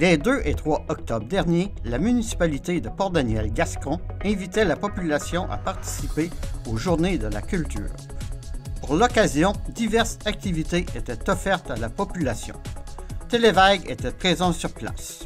Les 2 et 3 octobre dernier, la municipalité de Port-Daniel-Gascon invitait la population à participer aux Journées de la culture. Pour l'occasion, diverses activités étaient offertes à la population. Télévague était présent sur place.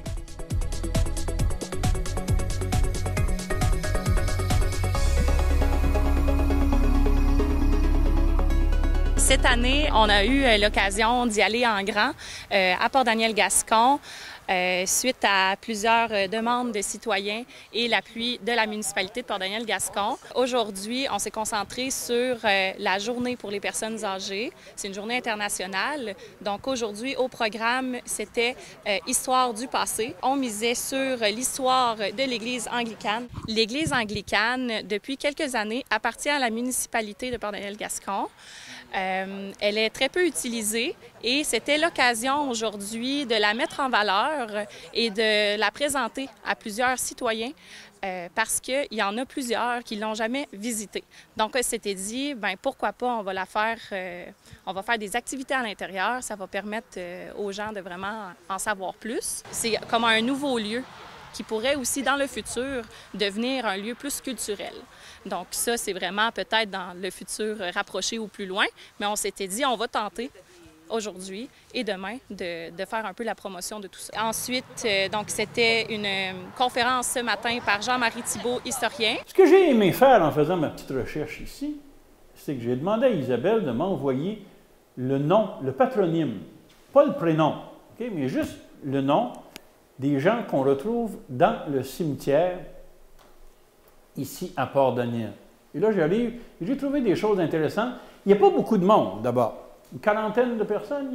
Cette année, on a eu l'occasion d'y aller en grand à Port-Daniel-Gascon suite à plusieurs demandes de citoyens et l'appui de la municipalité de Port-Daniel-Gascon. Aujourd'hui, on s'est concentré sur la journée pour les personnes âgées. C'est une journée internationale. Donc aujourd'hui, au programme, c'était Histoire du passé. On misait sur l'histoire de l'Église anglicane. L'Église anglicane, depuis quelques années, appartient à la municipalité de Port-Daniel-Gascon. Elle est très peu utilisée et c'était l'occasion aujourd'hui de la mettre en valeur et de la présenter à plusieurs citoyens parce qu'il y en a plusieurs qui ne l'ont jamais visitée. Donc, on s'était dit, bien, pourquoi pas, on va faire des activités à l'intérieur, ça va permettre aux gens de vraiment en savoir plus. C'est comme un nouveau lieu qui pourrait aussi, dans le futur, devenir un lieu plus culturel. Donc ça, c'est vraiment peut-être dans le futur rapproché ou plus loin, mais on s'était dit, on va tenter aujourd'hui et demain de faire un peu la promotion de tout ça. Ensuite, donc c'était une conférence ce matin par Jean-Marie Thibault, historien. Ce que j'ai aimé faire en faisant ma petite recherche ici, c'est que j'ai demandé à Isabelle de m'envoyer le nom, le patronyme, pas le prénom, okay, mais juste le nom des gens qu'on retrouve dans le cimetière ici à Port-Daniel. Et là, j'arrive et j'ai trouvé des choses intéressantes. Il n'y a pas beaucoup de monde, d'abord. Une quarantaine de personnes?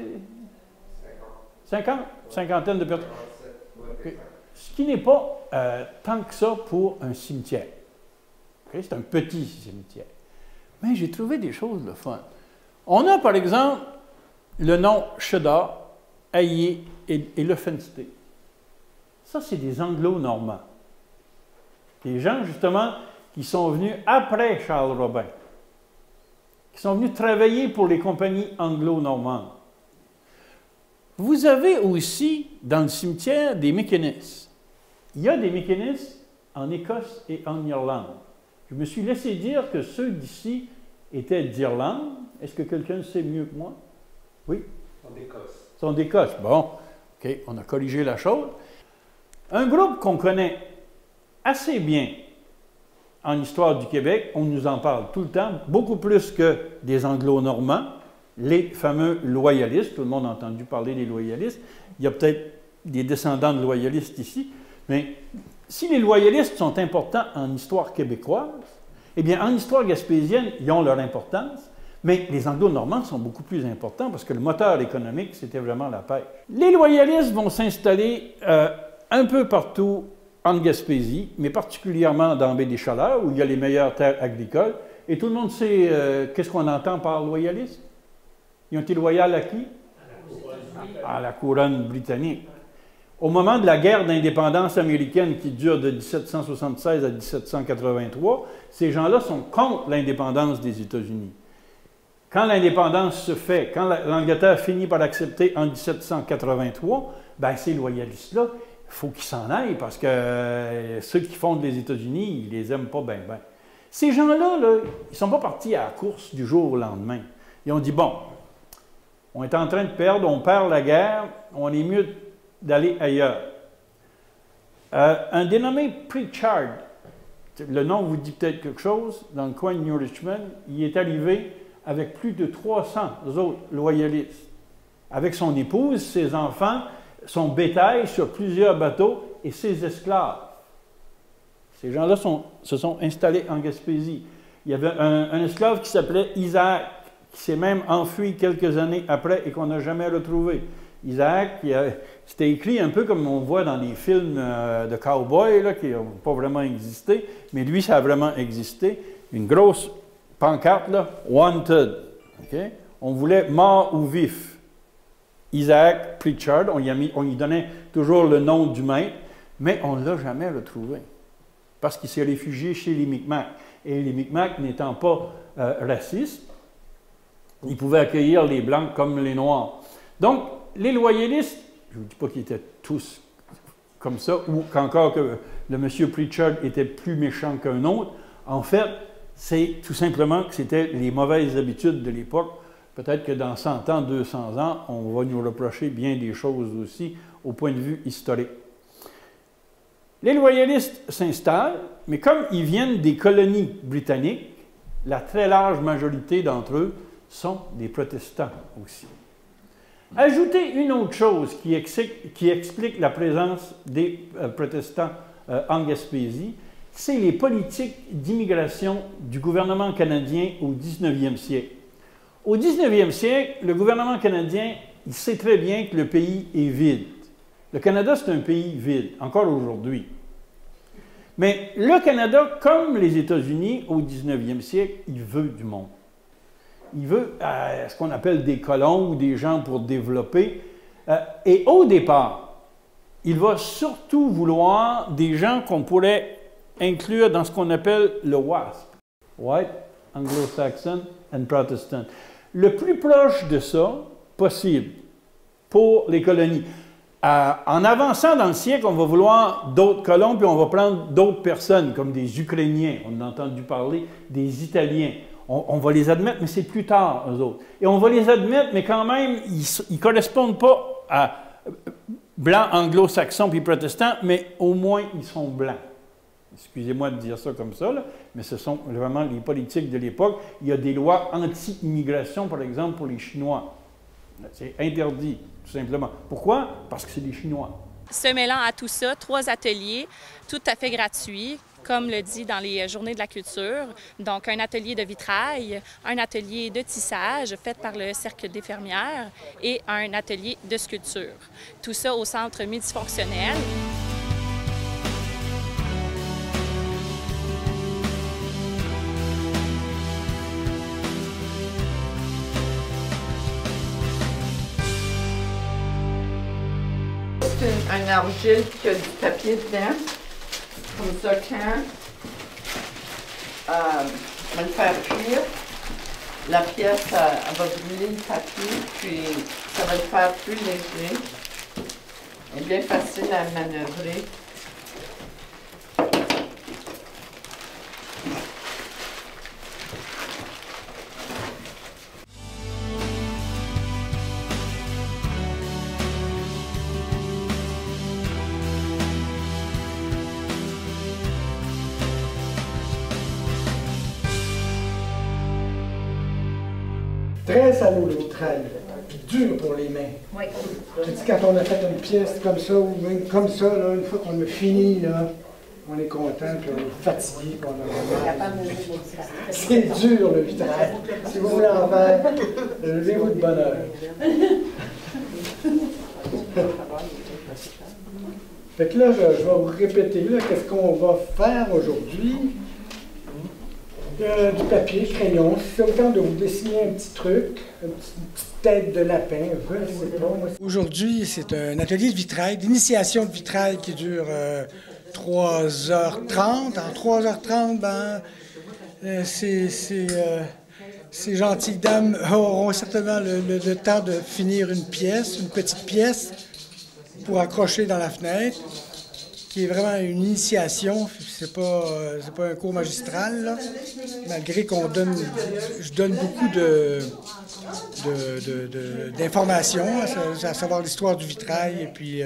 50? Cinquantaine de personnes. Okay. Ce qui n'est pas tant que ça pour un cimetière. Okay? C'est un petit cimetière. Mais j'ai trouvé des choses de fun. On a, par exemple, le nom Cheddar, Hayé et Le Fensté. Ça, c'est des Anglo-Normands. Des gens, justement, qui sont venus après Charles Robin, qui sont venus travailler pour les compagnies anglo-normandes. Vous avez aussi, dans le cimetière, des mécanistes. Il y a des mécanistes en Écosse et en Irlande. Je me suis laissé dire que ceux d'ici étaient d'Irlande. Est-ce que quelqu'un sait mieux que moi? Oui? Ils sont d'Écosse. Ils sont d'Écosse. Bon, OK, on a corrigé la chose. Un groupe qu'on connaît assez bien en histoire du Québec, on nous en parle tout le temps, beaucoup plus que des Anglo-Normands, les fameux loyalistes. Tout le monde a entendu parler des loyalistes. Il y a peut-être des descendants de loyalistes ici, mais si les loyalistes sont importants en histoire québécoise, eh bien, en histoire gaspésienne, ils ont leur importance, mais les Anglo-Normands sont beaucoup plus importants parce que le moteur économique, c'était vraiment la pêche. Les loyalistes vont s'installer un peu partout en Gaspésie, mais particulièrement dans Baie-des-Chaleurs, où il y a les meilleures terres agricoles. Et tout le monde sait qu'est-ce qu'on entend par loyalistes? Ils ont été loyaux à qui? À la couronne britannique. Au moment de la guerre d'indépendance américaine qui dure de 1776 à 1783, ces gens-là sont contre l'indépendance des États-Unis. Quand l'indépendance se fait, quand l'Angleterre finit par l'accepter en 1783, bien ces loyalistes-là, il faut qu'ils s'en aillent parce que ceux qui fondent les États-Unis, ils les aiment pas bien, bien. Ces gens-là, là, ils ne sont pas partis à la course du jour au lendemain. Ils ont dit, bon, on est en train de perdre, on perd la guerre, on est mieux d'aller ailleurs. Un dénommé Pritchard, le nom vous dit peut-être quelque chose, dans le coin de New Richmond, il est arrivé avec plus de 300 autres loyalistes, avec son épouse, ses enfants, son bétail sur plusieurs bateaux et ses esclaves. Ces gens-là se sont installés en Gaspésie. Il y avait un esclave qui s'appelait Isaac, qui s'est même enfui quelques années après et qu'on n'a jamais retrouvé. Isaac, c'était écrit un peu comme on voit dans les films de cow-boys qui n'ont pas vraiment existé, mais lui, ça a vraiment existé. Une grosse pancarte, là, « Wanted ». Okay? On voulait mort ou vif. Isaac Pritchard, on y donnait toujours le nom du maître, mais on ne l'a jamais retrouvé parce qu'il s'est réfugié chez les Micmacs. Et les Micmacs n'étant pas racistes, ils pouvaient accueillir les Blancs comme les Noirs. Donc, les loyalistes, Je ne vous dis pas qu'ils étaient tous comme ça, ou qu'encore que le monsieur Pritchard était plus méchant qu'un autre. En fait, c'est tout simplement que c'était les mauvaises habitudes de l'époque. Peut-être que dans 100 ans, 200 ans, on va nous reprocher bien des choses aussi au point de vue historique. Les loyalistes s'installent, mais comme ils viennent des colonies britanniques, la très large majorité d'entre eux sont des protestants aussi. Ajoutez une autre chose qui explique la présence des protestants en Gaspésie, c'est les politiques d'immigration du gouvernement canadien au 19e siècle. Au 19e siècle, le gouvernement canadien, il sait très bien que le pays est vide. Le Canada, c'est un pays vide, encore aujourd'hui. Mais le Canada, comme les États-Unis au 19e siècle, il veut du monde. Il veut ce qu'on appelle des colons ou des gens pour développer. Et au départ, il va surtout vouloir des gens qu'on pourrait inclure dans ce qu'on appelle le WASP, White, Anglo-Saxon and Protestant. Le plus proche de ça possible pour les colonies. En avançant dans le siècle, on va vouloir d'autres colons, puis on va prendre d'autres personnes, comme des Ukrainiens, on a entendu parler, des Italiens. On va les admettre, mais c'est plus tard, eux autres. Et on va les admettre, mais quand même, ils ne correspondent pas à blancs, anglo-saxons puis protestants, mais au moins, ils sont blancs. Excusez-moi de dire ça comme ça, là, mais ce sont vraiment les politiques de l'époque. Il y a des lois anti-immigration, par exemple, pour les Chinois. C'est interdit, tout simplement. Pourquoi? Parce que c'est des Chinois. Se mêlant à tout ça, 3 ateliers tout à fait gratuits, comme le dit dans les Journées de la culture. Donc, un atelier de vitrail, un atelier de tissage fait par le Cercle des fermières et un atelier de sculpture. Tout ça au centre multifonctionnel. C'est un argile qui a du papier dedans. Comme ça, quand on va le faire cuire, la pièce elle va brûler le papier, puis ça va le faire plus léger et bien facile à manœuvrer. Très à l'eau, le vitrail, puis dur pour les mains. Oui. Tu dis, quand on a fait une pièce comme ça, ou même comme ça, là, une fois qu'on a fini, là, on est content, puis on est fatigué, puis on a vraiment... C'est dur, le vitrail. Si vous voulez en faire, levez-vous de bonne heure. Fait que là, je vais vous répéter, là, qu'est-ce qu'on va faire aujourd'hui. Du papier, crayon. Si c'est le temps de vous dessiner un petit truc, une petite tête de lapin, je sais pas. Aujourd'hui, c'est un atelier de vitrail, d'initiation de vitrail qui dure 3h30. En 3h30, ben, ces gentilles dames auront certainement le temps de finir une pièce, une petite pièce, pour accrocher dans la fenêtre, qui est vraiment une initiation. C'est pas un cours magistral, là, malgré je donne beaucoup d'informations, à savoir l'histoire du vitrail et puis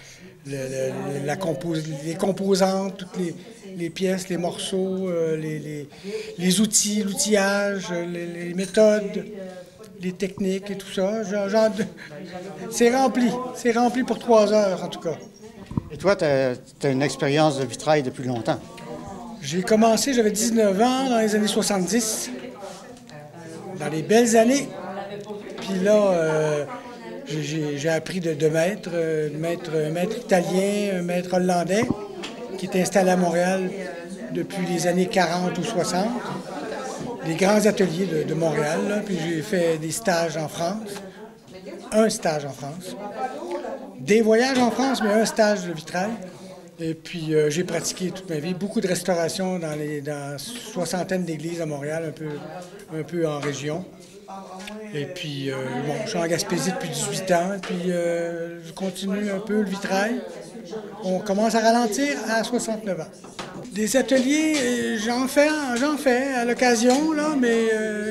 les composantes, toutes les pièces, les morceaux, les outils, l'outillage, les méthodes, les techniques et tout ça. C'est rempli pour 3 heures en tout cas. Et toi, tu as une expérience de vitrail depuis longtemps. J'ai commencé, j'avais 19 ans dans les années 70, dans les belles années. Puis là, j'ai appris de maîtres, un maître italien, un maître hollandais, qui est installé à Montréal depuis les années 40 ou 60. Des grands ateliers de Montréal, là. Puis j'ai fait des stages en France, un stage en France. Des voyages en France, mais un stage de vitrail. Et puis, j'ai pratiqué toute ma vie. Beaucoup de restauration dans soixantaine d'églises à Montréal, un peu en région. Et puis, bon, je suis en Gaspésie depuis 18 ans, et puis je continue un peu le vitrail. On commence à ralentir à 69 ans. Des ateliers, j'en fais à l'occasion, là, mais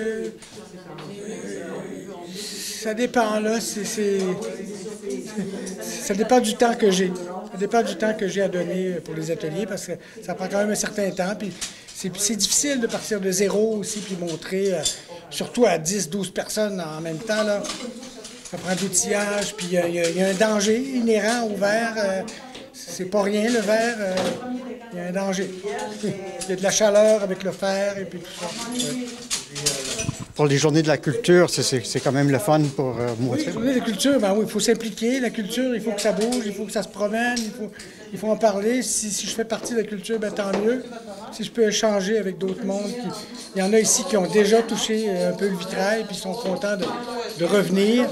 ça dépend, là. Ça dépend du temps que j'ai. Ça dépend du temps que j'ai à donner pour les ateliers, parce que ça prend quand même un certain temps. Puis c'est difficile de partir de zéro aussi, puis montrer, surtout à 10-12 personnes en même temps, là. Ça prend de l'outillage, puis il y a un danger inhérent au verre. C'est pas rien, le verre. Il y a un danger. Il y a de la chaleur avec le fer et puis tout ça. Ouais. Pour les journées de la culture, c'est quand même le fun pour montrer. Oui, les journées de la culture, ben oui, il faut s'impliquer. La culture, il faut que ça bouge, il faut que ça se promène, il faut en parler. Si je fais partie de la culture, ben tant mieux. Si je peux échanger avec d'autres mondes. Il y en a ici qui ont déjà touché un peu le vitrail puis sont contents de revenir.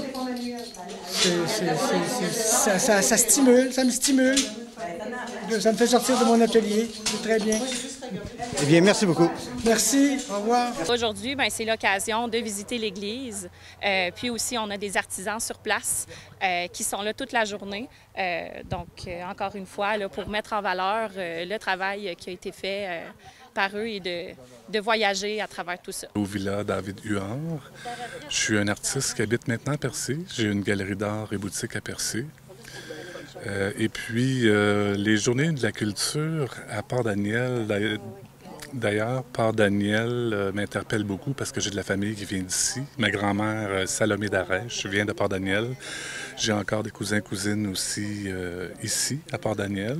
Ça stimule, ça me stimule. Ça me fait sortir de mon atelier. C'est très bien. Eh bien, merci beaucoup. Merci. Au revoir. Aujourd'hui, c'est l'occasion de visiter l'église. Puis aussi, on a des artisans sur place qui sont là toute la journée. Donc, encore une fois, là, pour mettre en valeur le travail qui a été fait par eux et de voyager à travers tout ça. Au Villa David Huard, je suis un artiste qui habite maintenant à Percé. J'ai une galerie d'art et boutique à Percé. Et puis, les journées de la culture à Port-Daniel, d'ailleurs, Port-Daniel m'interpelle beaucoup parce que j'ai de la famille qui vient d'ici. Ma grand-mère, Salomé Darèche, vient de Port-Daniel. J'ai encore des cousins, cousines aussi ici, à Port-Daniel.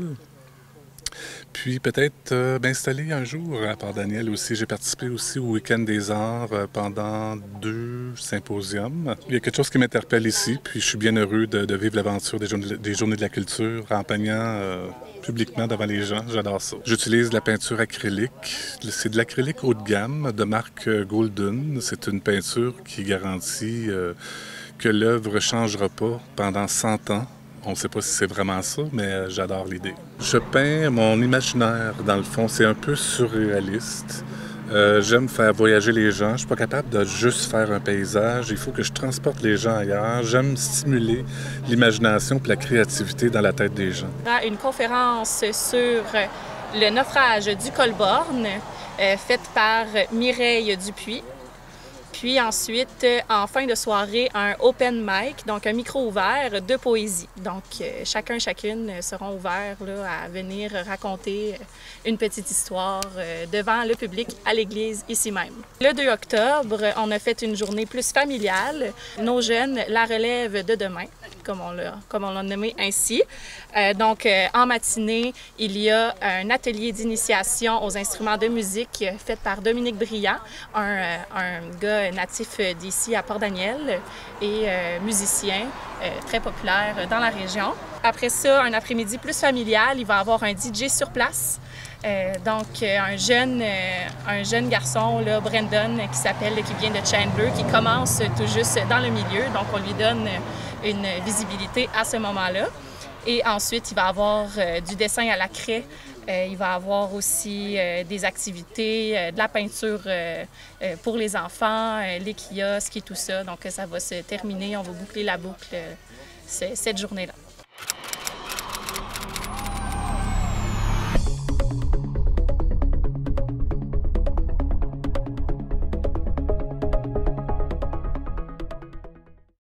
Puis peut-être m'installer un jour à Port-Daniel aussi. J'ai participé aussi au Week-end des arts pendant 2 symposiums. Il y a quelque chose qui m'interpelle ici, puis je suis bien heureux de vivre l'aventure des journées de la culture en peignant publiquement devant les gens. J'adore ça. J'utilise de la peinture acrylique. C'est de l'acrylique haut de gamme de marque Golden. C'est une peinture qui garantit que l'œuvre ne changera pas pendant 100 ans. On ne sait pas si c'est vraiment ça, mais j'adore l'idée. Je peins mon imaginaire, dans le fond. C'est un peu surréaliste. J'aime faire voyager les gens. Je ne suis pas capable de juste faire un paysage. Il faut que je transporte les gens ailleurs. J'aime stimuler l'imagination et la créativité dans la tête des gens. Une conférence sur le naufrage du Colborne, faite par Mireille Dupuis. Puis ensuite, en fin de soirée, un open mic, donc un micro ouvert de poésie. Donc, chacune seront ouverts là, à venir raconter une petite histoire devant le public à l'église ici même. Le 2 octobre, on a fait une journée plus familiale. Nos jeunes, la relève de demain, comme on l'a nommé ainsi. Donc, en matinée, il y a un atelier d'initiation aux instruments de musique fait par Dominique Briand, un gars natif d'ici à Port-Daniel et musicien très populaire dans la région. Après ça, un après-midi plus familial, il va y avoir un DJ sur place. Donc, un jeune garçon, là, Brandon, qui vient de Chandler, qui commence tout juste dans le milieu. Donc, on lui donne une visibilité à ce moment-là. Et ensuite, il va y avoir du dessin à la craie. Il va y avoir aussi des activités, de la peinture pour les enfants, les kiosques et tout ça. Donc, ça va se terminer. On va boucler la boucle cette journée-là.